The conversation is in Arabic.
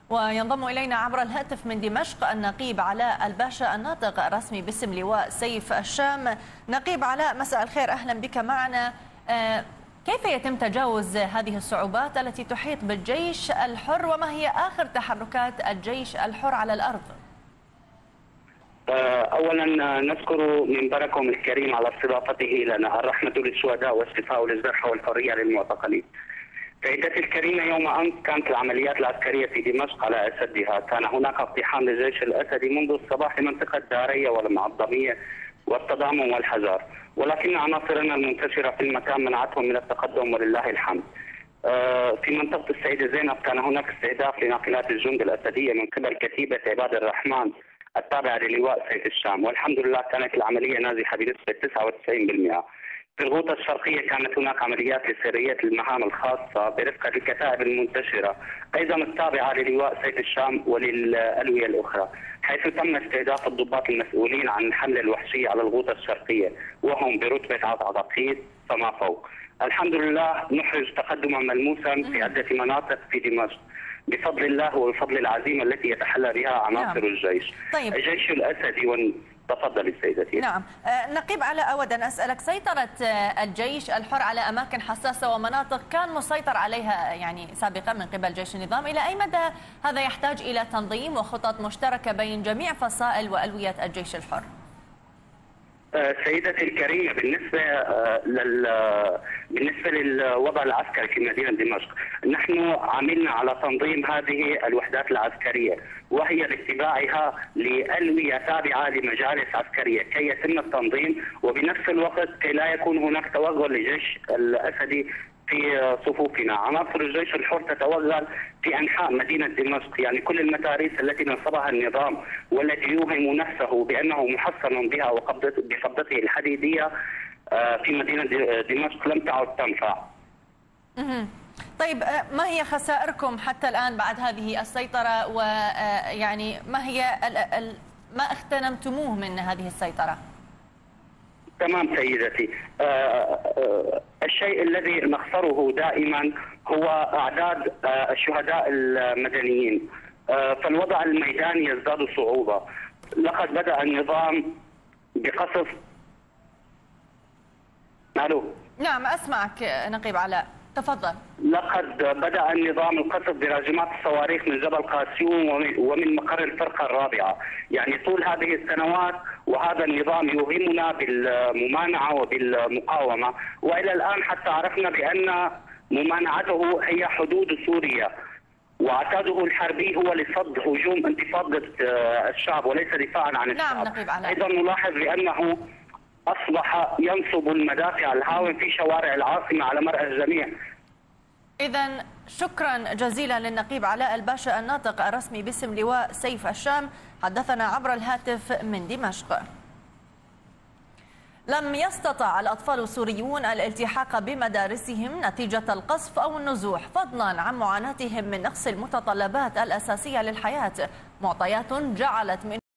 وينضم إلينا عبر الهاتف من دمشق النقيب علاء الباشا الناطق الرسمي باسم لواء سيف الشام. نقيب علاء، مساء الخير، أهلا بك معنا. كيف يتم تجاوز هذه الصعوبات التي تحيط بالجيش الحر، وما هي آخر تحركات الجيش الحر على الأرض؟ اولا نشكر منبركم الكريم على استضافته لنا. الرحمه للشهداء والشفاء للجرحى والحريه للمعتقلين. سيدتي الكريمه، يوم امس كانت العمليات العسكريه في دمشق على اشدها. كان هناك اقتحام للجيش الاسدي منذ الصباح لمنطقه داريه والمعظميه والتضامن والحجار، ولكن عناصرنا المنتشره في المكان منعتهم من التقدم ولله الحمد. في منطقه السيده زينب كان هناك استهداف لناقلات الجند الاسديه من قبل كتيبه عباد الرحمن التابعة للواء سيف الشام، والحمد لله كانت العملية ناجحة بنسبة 99%. في الغوطة الشرقية كانت هناك عمليات لسرية المهام الخاصة برفقة الكتائب المنتشرة أيضا التابعة للواء سيف الشام وللألوية الأخرى، حيث تم استهداف الضباط المسؤولين عن الحملة الوحشية على الغوطة الشرقية وهم برتبة عقيد فما فوق. الحمد لله نحرز تقدما ملموسا في عدة مناطق في دمشق بفضل الله وبفضل العزيمة التي يتحلى بها عناصر الجيش. طيب. الجيش الأسدي تفضلي سيدتي. نعم. نقيب علاء، أود أن أسألك، سيطرة الجيش الحر على أماكن حساسة ومناطق كان مسيطر عليها يعني سابقا من قبل جيش النظام، إلى أي مدى هذا يحتاج إلى تنظيم وخطط مشتركة بين جميع فصائل وألوية الجيش الحر؟ سيدتي الكريمة، بالنسبة للوضع العسكري في مدينة دمشق، نحن عملنا على تنظيم هذه الوحدات العسكرية، وهي باتباعها لألوية تابعة لمجالس عسكرية كي يتم التنظيم، وبنفس الوقت كي لا يكون هناك توغل للجيش الأسدي في صفوفنا. عناصر الجيش الحر تتوغل في انحاء مدينه دمشق، يعني كل المتاريس التي نصبها النظام والتي يوهم نفسه بانه محصن بها بقبضته الحديديه في مدينه دمشق لم تعد تنفع. طيب، ما هي خسائركم حتى الان بعد هذه السيطره، ويعني ما هي ما اغتنمتموه من هذه السيطره؟ تمام سيدتي. الشيء الذي نخسره دائما هو أعداد الشهداء المدنيين، فالوضع الميداني يزداد صعوبة. لقد بدأ النظام بقصف. الو. نعم أسمعك نقيب علاء، تفضل. لقد بدأ النظام القصف براجمات الصواريخ من جبل قاسيون ومن مقر الفرقة الرابعة، يعني طول هذه السنوات وهذا النظام يوهمنا بالممانعة وبالمقاومة، وإلى الآن حتى عرفنا بأن ممانعته هي حدود سوريا، وعتاده الحربي هو لصد هجوم انتفاضة الشعب وليس دفاعا عن الشعب. نعم نقيب علاء. أيضا نلاحظ بأنه أصبح ينصب المدافع الهاون في شوارع العاصمة على مرأى الجميع. إذن شكرا جزيلا للنقيب علاء الباشا الناطق الرسمي باسم لواء سيف الشام، حدثنا عبر الهاتف من دمشق. لم يستطع الأطفال السوريون الالتحاق بمدارسهم نتيجة القصف أو النزوح، فضلا عن معاناتهم من نقص المتطلبات الأساسية للحياة، معطيات جعلت من